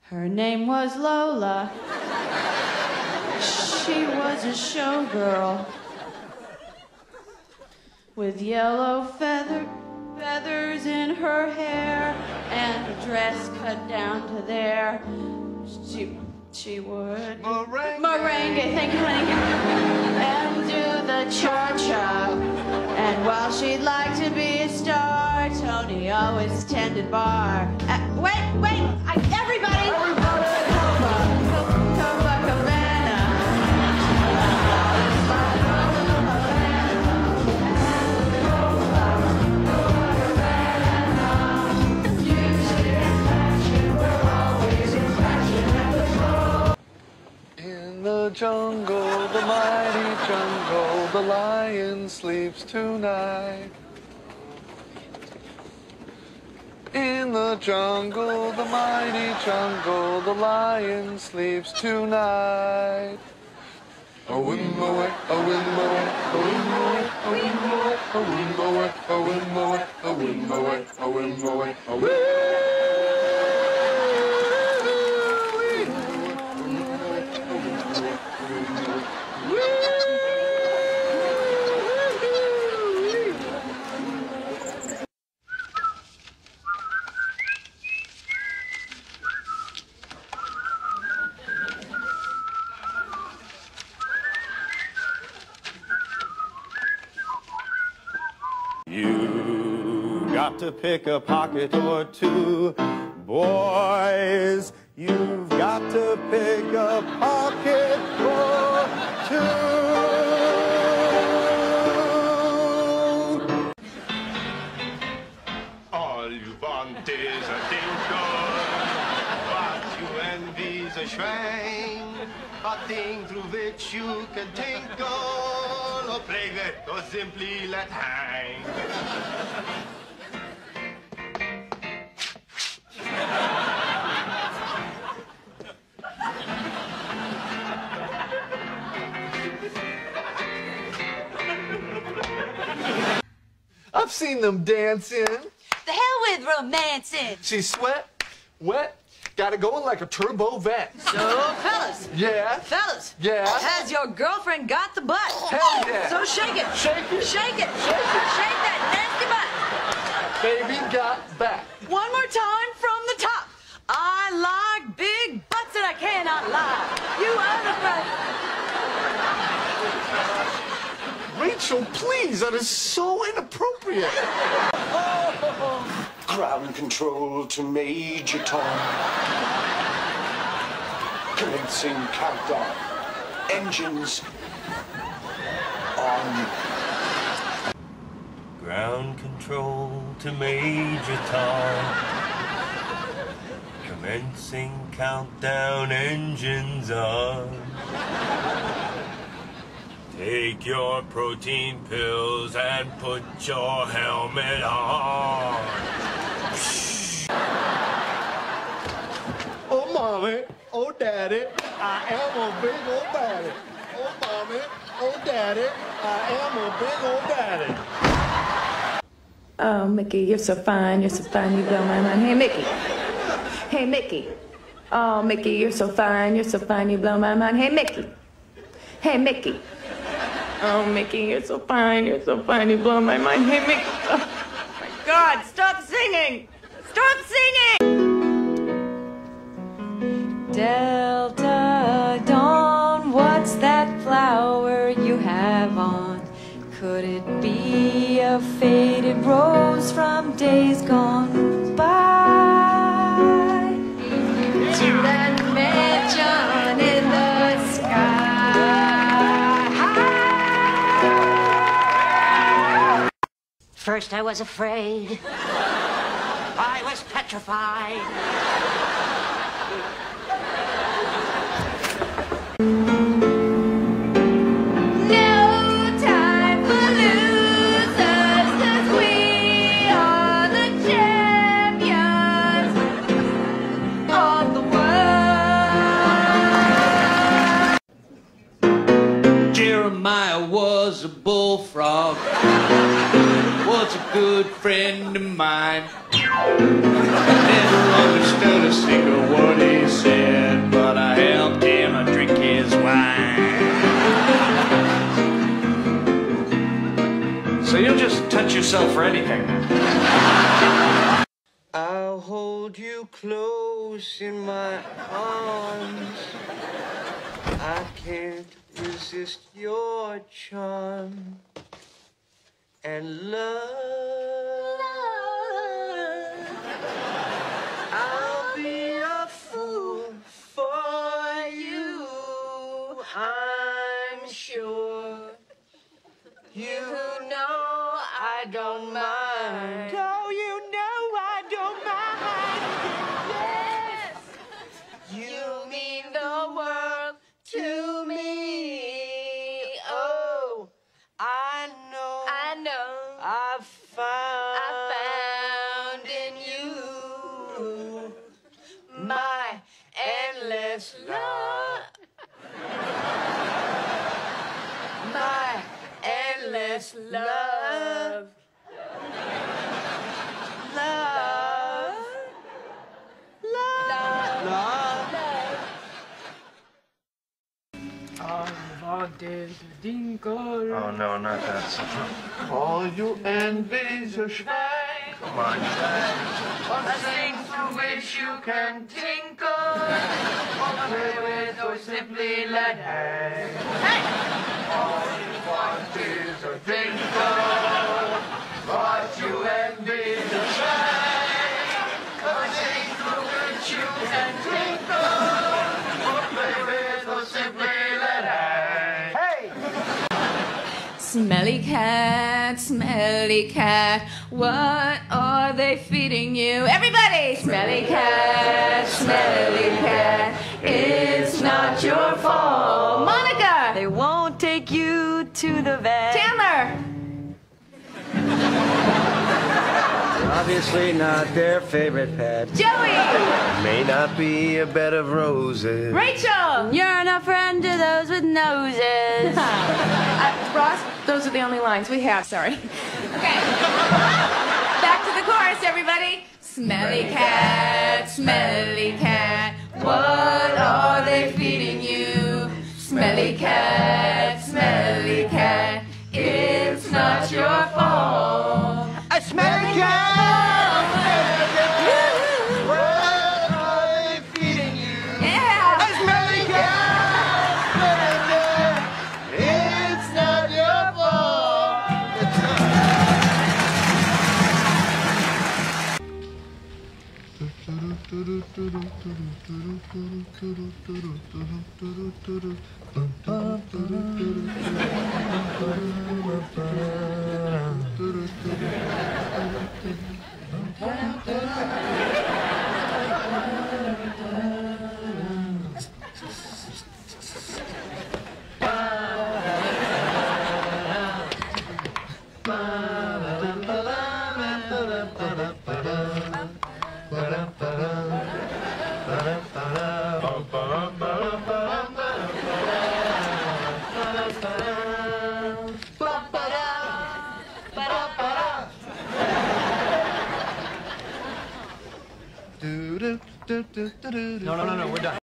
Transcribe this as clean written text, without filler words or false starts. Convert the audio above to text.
Her name was Lola. She was a showgirl with yellow feathers in her hair and a dress cut down to there. She would merengue, thank you, honey, and do the cha-cha. And while she'd like to be a star, Tony always tended bar. Wait, everybody! In the jungle, the mighty jungle, the lion sleeps tonight. In the jungle, the mighty jungle, the lion sleeps tonight. A whim away, a whim away, a whim away, a whim away, a whim away, a whim away, a whim away, a whim away, a whim. You got to pick a pocket or two, boys. You've got to pick a pocket or two. All you want is a dingo. What you envy's a shrine, a thing through which you can tinkle, or play with, or simply let hang. I've seen them dancing. The hell with romancing. She's sweat, wet, got it going like a turbo vet. So, fellas. Yeah. Fellas. Yeah. Has your girlfriend got the butt? Hell yeah. So shake it. Shake it. Shake it. Shake it. Shake that nasty butt. Baby got back. One more time from the top. I like big butts and I cannot lie. You other Rachel, please, that is so inappropriate. Ground control to Major Tom. Commencing countdown. Engines on. Ground control to Major Tom. Commencing countdown, engines on. Take your protein pills and put your helmet on. Oh, mommy. Oh, daddy. I am a big old daddy. Oh, mommy. Oh, daddy. I am a big old daddy. Oh, Mickey, you're so fine, you blow my mind. Hey, Mickey. Hey, Mickey. Oh, Mickey, you're so fine, you blow my mind. Hey, Mickey. Hey, Mickey. Oh, Mickey, you're so fine, you blow my mind. Hey, Mickey. Oh, my God, stop singing! Stop singing! Delta Dawn, what's that flower you have on? Could it be a faded rose from days gone by? To that mansion in the sky. First I was afraid. I was petrified. No time for losers, 'cause we are the champions of the world. Jeremiah was a bullfrog, was a good friend of mine. Never understood a single word he said. yourself for anything. I'll hold you close in my arms. I can't resist your charm and love. I'll be a fool for you, I'm sure. You know I don't mind. Oh, you know I don't mind. Yes, you mean the world to me. Oh, I know. I've found in you my endless love. My endless love. Love. Love. Love. Oh no, not that song. All you envy's a schwein. Come on, A thing through which you can tinkle, or play with, or simply let hang. All you want is a tinkle. What you envy's a schwein. A thing through which you can tinkle, or play with, or simply let hang. Hey! Smelly cat, what are they feeding you? Everybody! Smelly cat, it's not your fault. Monica! They won't take you to the vet. Chandler! Obviously not their favorite pet. Joey! May not be a bed of roses. Rachel! You're not friend to those with noses. Ross, those are the only lines we have, sorry. Okay. Back to the chorus, everybody. Smelly cat, what are they feeding you? Smelly cat, it's not your fault. A smelly cat! What are they feeding you? Yeah! A smelly cat! It's not your fault! No, we're done.